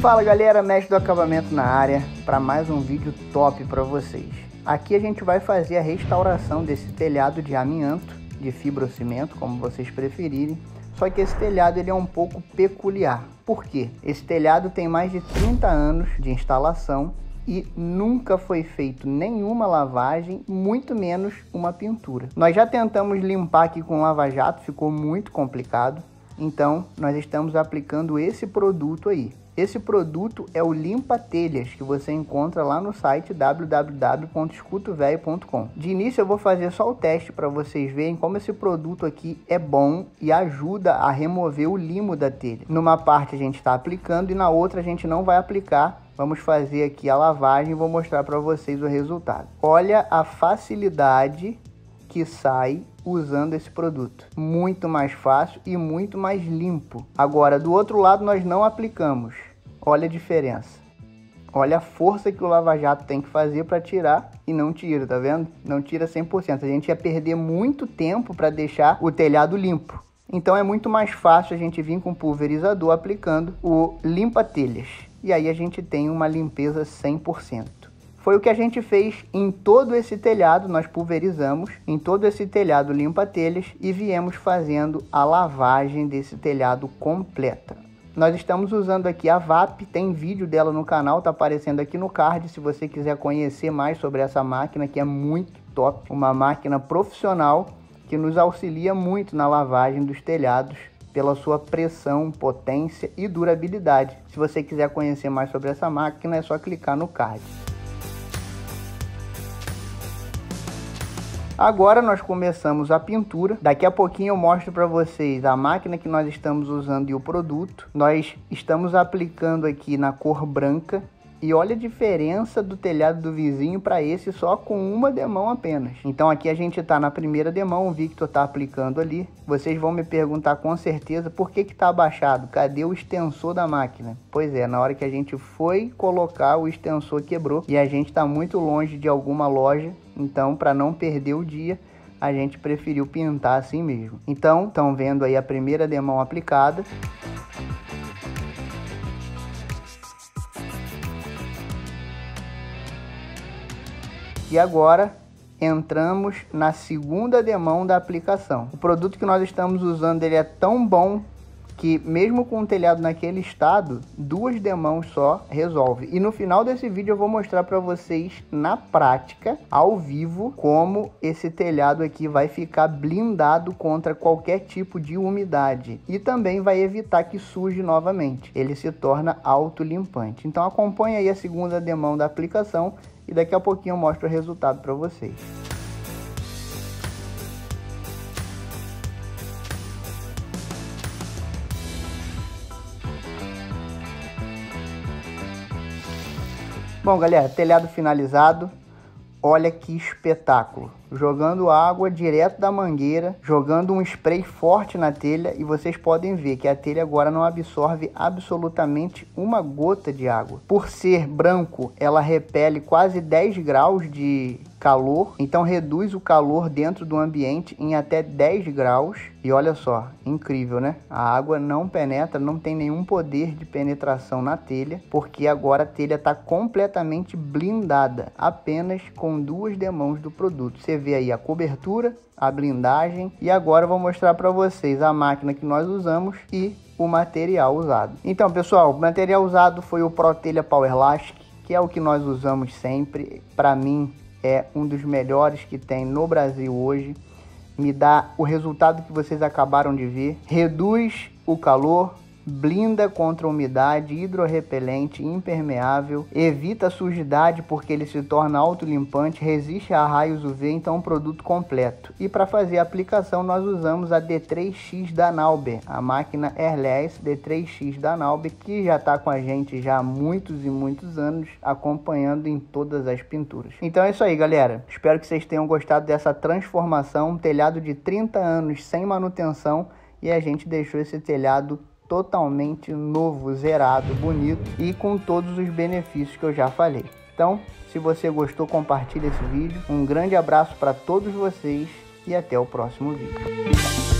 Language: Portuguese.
Fala galera, mestre do acabamento na área, para mais um vídeo top para vocês. Aqui a gente vai fazer a restauração desse telhado de amianto, de fibrocimento, como vocês preferirem. Só que esse telhado ele é um pouco peculiar. Por quê? Esse telhado tem mais de 30 anos de instalação e nunca foi feito nenhuma lavagem, muito menos uma pintura. Nós já tentamos limpar aqui com lava-jato, ficou muito complicado. Então, nós estamos aplicando esse produto aí. Esse produto é o Limpa Telhas, que você encontra lá no site www.escutovelho.com. De início eu vou fazer só o teste para vocês verem como esse produto aqui é bom e ajuda a remover o limo da telha. Numa parte a gente está aplicando e na outra a gente não vai aplicar. Vamos fazer aqui a lavagem e vou mostrar para vocês o resultado. Olha a facilidade que sai usando esse produto. Muito mais fácil e muito mais limpo. Agora, do outro lado, nós não aplicamos. Olha a diferença. Olha a força que o lava-jato tem que fazer para tirar e não tira, tá vendo? Não tira 100%. A gente ia perder muito tempo para deixar o telhado limpo. Então é muito mais fácil a gente vir com o pulverizador aplicando o Limpa Telhas. E aí a gente tem uma limpeza 100%. Foi o que a gente fez em todo esse telhado, nós pulverizamos em todo esse telhado Limpa Telhas e viemos fazendo a lavagem desse telhado completa. Nós estamos usando aqui a VAP, tem vídeo dela no canal, tá aparecendo aqui no card, se você quiser conhecer mais sobre essa máquina que é muito top, uma máquina profissional que nos auxilia muito na lavagem dos telhados pela sua pressão, potência e durabilidade. Se você quiser conhecer mais sobre essa máquina é só clicar no card. Agora nós começamos a pintura. Daqui a pouquinho eu mostro para vocês a máquina que nós estamos usando e o produto. Nós estamos aplicando aqui na cor branca. E olha a diferença do telhado do vizinho para esse só com uma demão apenas. Então aqui a gente está na primeira demão, o Victor está aplicando ali. Vocês vão me perguntar com certeza por que está abaixado, cadê o extensor da máquina? Pois é, na hora que a gente foi colocar o extensor quebrou e a gente está muito longe de alguma loja. Então para não perder o dia, a gente preferiu pintar assim mesmo. Então estão vendo aí a primeira demão aplicada. E agora entramos na segunda demão da aplicação. O produto que nós estamos usando ele é tão bom que mesmo com o telhado naquele estado, 2 demãos só resolve. E no final desse vídeo eu vou mostrar para vocês na prática, ao vivo, como esse telhado aqui vai ficar blindado contra qualquer tipo de umidade. E também vai evitar que suje novamente. Ele se torna autolimpante. Então acompanha aí a segunda demão da aplicação e daqui a pouquinho eu mostro o resultado para vocês. Bom, galera, telhado finalizado. Olha que espetáculo. Jogando água direto da mangueira, jogando um spray forte na telha e vocês podem ver que a telha agora não absorve absolutamente uma gota de água. Por ser branco, ela repele quase 10 graus de calor, então reduz o calor dentro do ambiente em até 10 graus. E olha só, incrível, né? A água não penetra, não tem nenhum poder de penetração na telha, porque agora a telha está completamente blindada, apenas com 2 demãos do produto. Você vê aí a cobertura, a blindagem e agora eu vou mostrar para vocês a máquina que nós usamos e o material usado. Então, pessoal, o material usado foi o ProTelha Powerlastic, que é o que nós usamos sempre. Para mim, é um dos melhores que tem no Brasil hoje. Me dá o resultado que vocês acabaram de ver. Reduz o calor, blinda contra umidade, hidrorrepelente, impermeável, evita a sujidade porque ele se torna autolimpante, resiste a raios UV, então é um produto completo. E para fazer a aplicação nós usamos a D3X da Nauber, a máquina Airless D3X da Nauber, que já está com a gente já há muitos e muitos anos, acompanhando em todas as pinturas. Então é isso aí, galera. Espero que vocês tenham gostado dessa transformação, um telhado de 30 anos sem manutenção e a gente deixou esse telhado totalmente novo, zerado, bonito e com todos os benefícios que eu já falei. Então, se você gostou, compartilhe esse vídeo. Um grande abraço para todos vocês e até o próximo vídeo.